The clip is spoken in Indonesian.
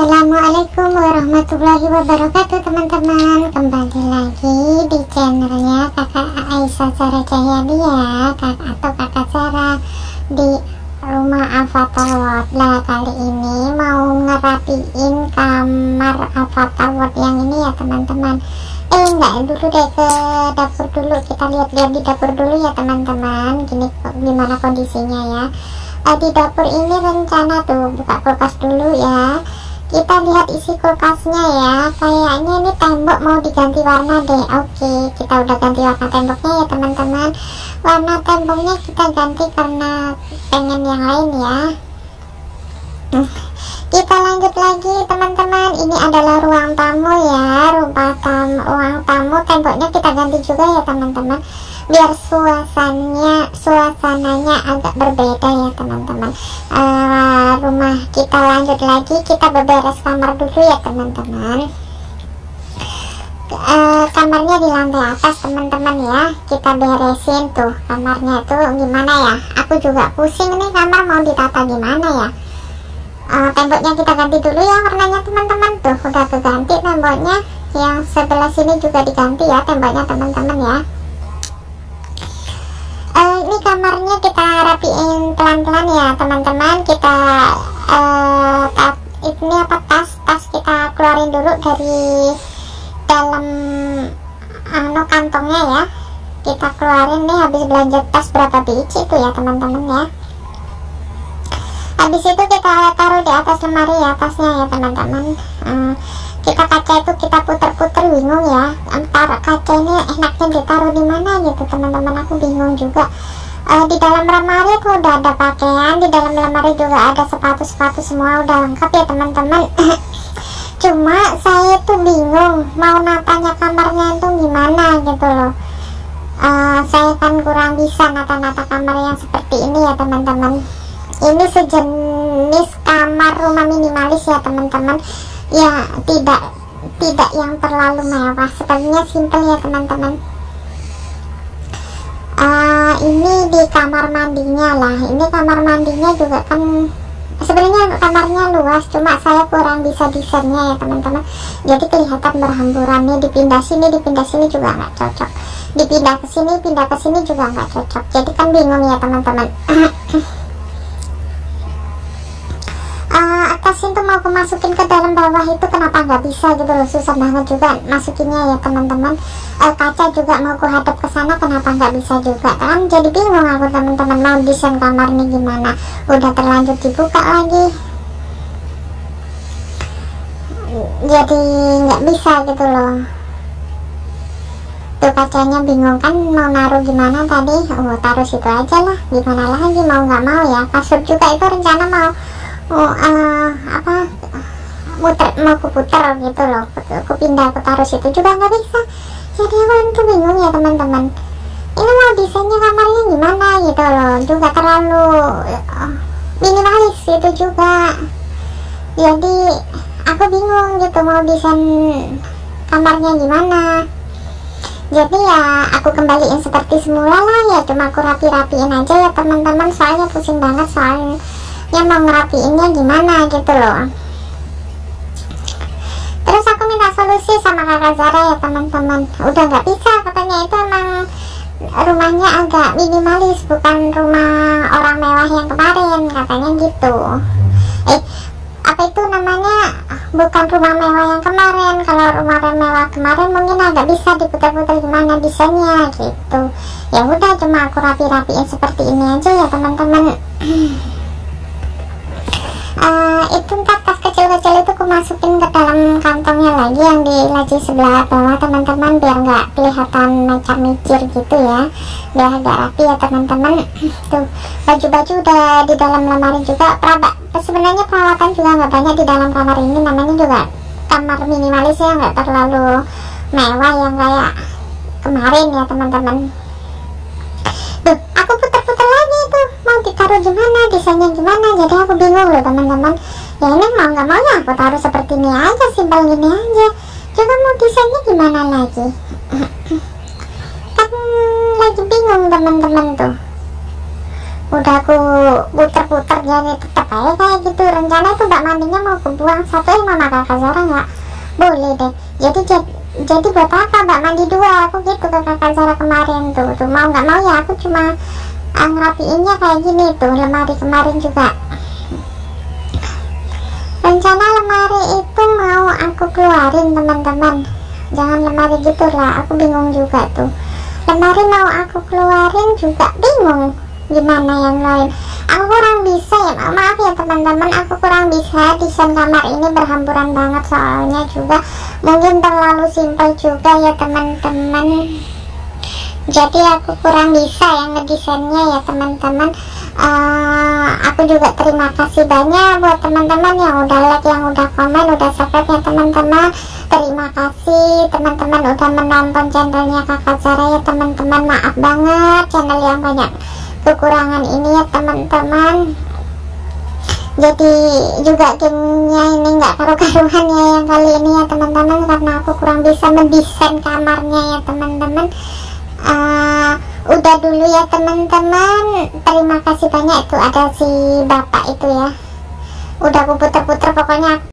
Assalamualaikum warahmatullahi wabarakatuh teman-teman. Kembali lagi di channelnya kakak Aisyah Sarah Cahyadi atau kakak Sarah di rumah Avatar World. Nah, kali ini mau ngerapiin kamar Avatar World yang ini ya teman-teman. Enggak, dulu deh ke dapur dulu. Kita lihat-lihat di dapur dulu ya teman-teman. Gimana kondisinya ya. Di dapur ini rencana tuh buka kulkas dulu ya. Kita lihat isi kulkasnya ya. Kayaknya ini tembok mau diganti warna deh. Oke, kita udah ganti warna temboknya ya teman-teman. Warna temboknya kita ganti karena pengen yang lain ya. Kita lanjut lagi teman-teman. Ini adalah ruang tamu ya. Ruang tamu temboknya kita ganti juga ya teman-teman, biar suasananya agak berbeda ya teman-teman. Rumah kita lanjut lagi, kita beberes kamar dulu ya teman-teman. Kamarnya di lantai atas teman-teman ya. Kita beresin tuh kamarnya tuh gimana ya. Aku juga pusing nih, kamar mau ditata gimana ya. Temboknya kita ganti dulu ya warnanya teman-teman. Tuh udah keganti temboknya. Yang sebelah sini juga diganti ya temboknya teman-teman ya. Ini kamarnya kita rapiin pelan-pelan ya teman-teman. Kita ini apa, tas kita keluarin dulu dari dalam kantongnya ya. Kita keluarin nih, habis belanja tas berapa biji itu ya teman-teman ya. Habis itu kita taruh di atas lemari ya tasnya ya teman-teman. Kita kaca itu kita puter-puter, bingung ya. Antara kaca ini enaknya ditaruh di mana gitu teman-teman, aku bingung juga. Di dalam lemari tuh udah ada pakaian, di dalam lemari juga ada sepatu-sepatu, semua udah lengkap ya teman-teman. Cuma saya tuh bingung mau natanya kamarnya itu gimana gitu loh. Saya kan kurang bisa nata-nata kamar yang seperti ini ya teman-teman. Ini sejenis kamar rumah minimalis ya teman-teman. Ya tidak yang terlalu mewah, sepertinya simple ya teman-teman. Ini di kamar mandinya lah. Ini kamar mandinya juga kan sebenarnya kamarnya luas, cuma saya kurang bisa desainnya ya teman-teman. Jadi kelihatan berhamburan nih, dipindah sini juga nggak cocok, dipindah ke sini juga nggak cocok. Jadi kan bingung ya teman-teman. Atas itu mau masukin ke dalam, bawah itu kenapa nggak bisa gitu loh, susah banget juga masukinnya ya teman-teman. Kaca juga mau hadap ke sana, kenapa nggak bisa juga kan, jadi bingung aku teman-teman mau desain kamar nih gimana. Udah terlanjur dibuka lagi, jadi nggak bisa gitu loh. Tuh kacanya bingung kan mau naruh gimana tadi. Taruh situ aja lah, gimana lagi, mau nggak mau ya. Kasur juga itu rencana mau mau kuputer gitu loh, aku pindah, aku taruh situ juga nggak bisa. Jadi aku tuh bingung ya teman-teman, ini mau desainnya kamarnya gimana gitu loh, juga terlalu minimalis itu juga. Jadi aku bingung gitu mau desain kamarnya gimana. Jadi ya aku kembaliin seperti semula lah ya, cuma aku rapi-rapiin aja ya teman-teman, soalnya pusing banget soalnya mau ngerapiinnya gimana gitu loh. Terus aku minta solusi sama kakak Zara ya teman-teman. Udah nggak bisa katanya, itu emang rumahnya agak minimalis, bukan rumah orang mewah yang kemarin katanya gitu. Apa itu namanya, bukan rumah mewah yang kemarin. Kalau rumah mewah kemarin mungkin agak bisa diputar-putar gimana desainnya gitu. Ya udah, cuma aku rapi-rapiin seperti ini aja ya teman-teman. Itu ntar tas kecil-kecil itu aku masukin ke dalam kantongnya lagi yang di laci sebelah bawah teman-teman, biar nggak kelihatan mecar-micir gitu ya, biar agak rapi ya teman-teman. Tuh baju-baju udah di dalam lemari juga. Sebenarnya perawatan juga nggak banyak di dalam kamar ini, namanya juga kamar minimalis ya, nggak terlalu mewah yang kayak kemarin ya teman-teman. Tuh aku putar-putar lagi tuh mau ditaruh gimana, desainnya gimana, jadi aku bingung loh teman-teman. Ya ini mau nggak mau ya aku taruh seperti ini aja, simpel gini aja. Coba mau desainnya gimana lagi. Kan lagi bingung teman-teman tuh. Udah aku puter-puter jadi tetap aja kayak gitu. Rencana itu mbak mandinya mau kebuang satu, mama kakak Zara nggak boleh deh, jadi buat apa mbak mandi dua, aku gitu ke kakak Zara kemarin tuh mau nggak mau ya aku cuma ngerapiinnya kayak gini tuh. Lemari kemarin juga rencana lemari itu mau aku keluarin teman-teman, jangan lemari gitu lah, aku bingung juga tuh. Lemari mau aku keluarin juga bingung gimana yang lain, aku kurang bisa ya, maaf ya teman-teman, aku kurang bisa desain kamar ini, berhamburan banget soalnya juga mungkin terlalu simpel juga ya teman-teman, jadi aku kurang bisa ya ngedesainnya ya teman-teman. Aku juga terima kasih banyak buat teman-teman yang udah like, yang udah komen, udah subscribe ya teman-teman. Terima kasih teman-teman udah menonton channelnya kakak Zara ya teman-teman. Maaf banget channel yang banyak kekurangan ini ya teman-teman, jadi juga gamenya ini nggak karu-karuan ya yang kali ini ya teman-teman, karena aku kurang bisa mendesain kamarnya ya teman-teman. Udah dulu ya teman-teman, terima kasih banyak. Itu ada si bapak itu ya, udah aku puter-puter pokoknya.